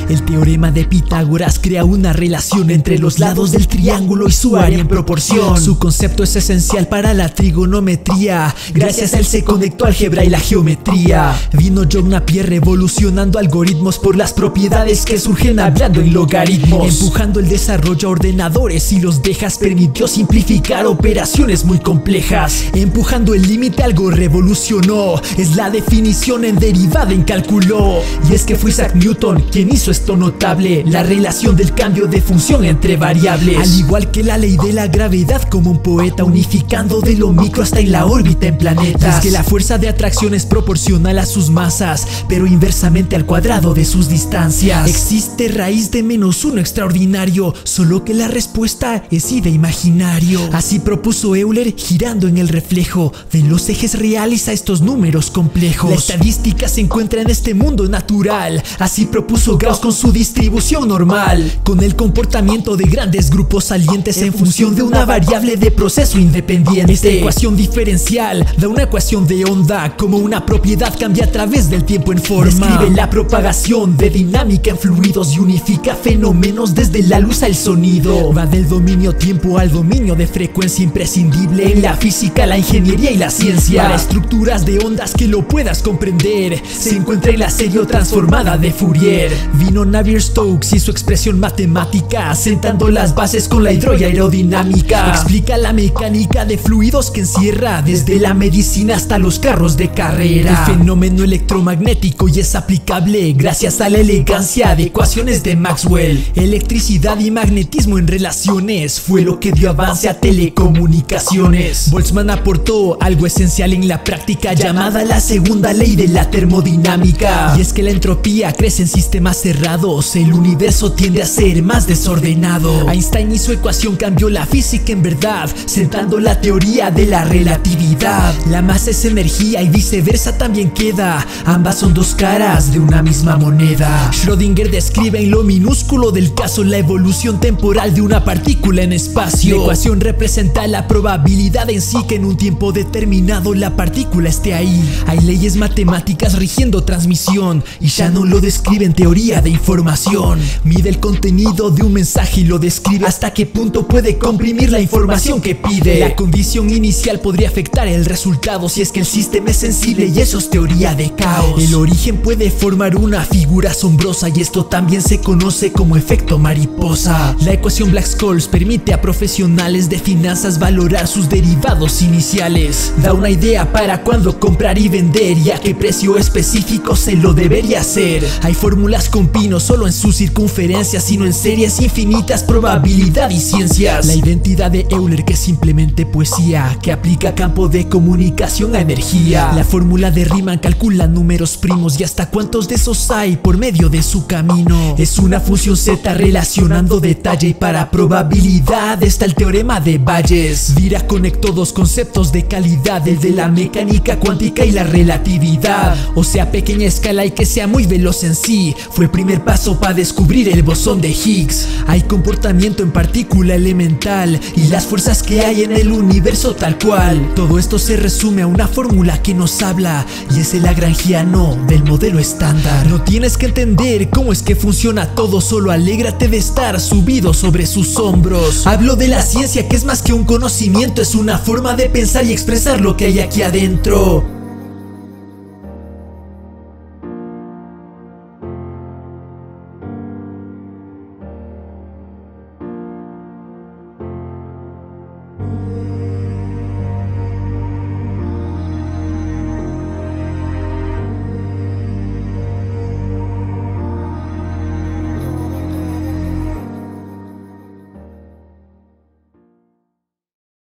El teorema de Pitágoras crea una relación entre los lados del triángulo y su área en proporción. Su concepto es esencial para la trigonometría. Gracias a él se conectó álgebra y la geometría. Vino John Napier revolucionando algoritmos por las propiedades que surgen hablando en logaritmos. Empujando el desarrollo a ordenadores y los dejas permitió simplificar operaciones muy complejas. Empujando el límite algo revolucionó. Es la definición en derivada en cálculo. Y es que fue Isaac Newton quien hizo esto notable, la relación del cambio de función entre variables. Al igual que la ley de la gravedad, como un poeta unificando de lo micro hasta en la órbita en planetas. Es que la fuerza de atracción es proporcional a sus masas, pero inversamente al cuadrado de sus distancias. Existe raíz de -1 extraordinario, solo que la respuesta es I de imaginario. Así propuso Euler, girando en el reflejo de los ejes reales a estos números complejos. La estadística se encuentra en este mundo natural. Así propuso Gauss con su distribución normal, con el comportamiento de grandes grupos salientes en función de una variable de proceso independiente. Esta ecuación diferencial da una ecuación de onda, como una propiedad cambia a través del tiempo en forma. Describe la propagación de dinámica en fluidos y unifica fenómenos desde la luz al sonido. Va del dominio tiempo al dominio de frecuencia, imprescindible en la física, la ingeniería y la ciencia. Para estructuras de ondas que lo puedas comprender, se encuentra en la serie transformada de Fourier. Vino Navier-Stokes y su expresión matemática, sentando las bases con la hidro y aerodinámica. Explica la mecánica de fluidos que encierra desde la medicina hasta los carros de carrera. El fenómeno electromagnético y es aplicable gracias a la elegancia de ecuaciones de Maxwell. Electricidad y magnetismo en relaciones fue lo que dio avance a telecomunicaciones. Boltzmann aportó algo esencial en la práctica llamada la segunda ley de la termodinámica. Y es que la entropía crece en sistemas cerrados, el universo tiende a ser más desordenado. Einstein y su ecuación cambió la física en verdad, sentando la teoría de la relatividad. La masa es energía y viceversa también queda, ambas son dos caras de una misma moneda. Schrödinger describe en lo minúsculo del caso la evolución temporal de una partícula en espacio. La ecuación representa la probabilidad en sí que en un tiempo determinado la partícula esté ahí. Hay leyes matemáticas rigiendo transmisión y Shannon lo describe en teoría de información. Mide el contenido de un mensaje y lo describe hasta qué punto puede comprimir la información que pide. La condición inicial podría afectar el resultado si es que el sistema es sensible y eso es teoría de caos. El origen puede formar una figura asombrosa y esto también se conoce como efecto mariposa. La ecuación Black-Scholes permite a profesionales de finanzas valorar sus derivados iniciales. Da una idea para cuándo comprar y vender y a qué precio específico se lo debería hacer. Hay fórmulas con pi no solo en su circunferencia, sino en series infinitas, probabilidad y ciencias. La identidad de Euler, que es simplemente poesía, que aplica campo de comunicación a energía. La fórmula de Riemann calcula números primos y hasta cuántos de esos hay por medio de su camino. Es una función Z relacionando detalle y para probabilidad está el teorema de Bayes. Dirac conectó dos conceptos de calidad, el de la mecánica cuántica y la relatividad. O sea, pequeña escala y que sea muy veloz en sí, fue el primer paso para descubrir el bosón de Higgs. Hay comportamiento en partícula elemental y las fuerzas que hay en el universo tal cual. Todo esto se resume a una fórmula que nos habla y es el lagrangiano del modelo estándar. No tienes que entender cómo es que funciona todo, solo alégrate de estar subido sobre sus hombros. Hablo de la ciencia, que es más que un conocimiento, es una forma de pensar y expresar lo que hay aquí adentro.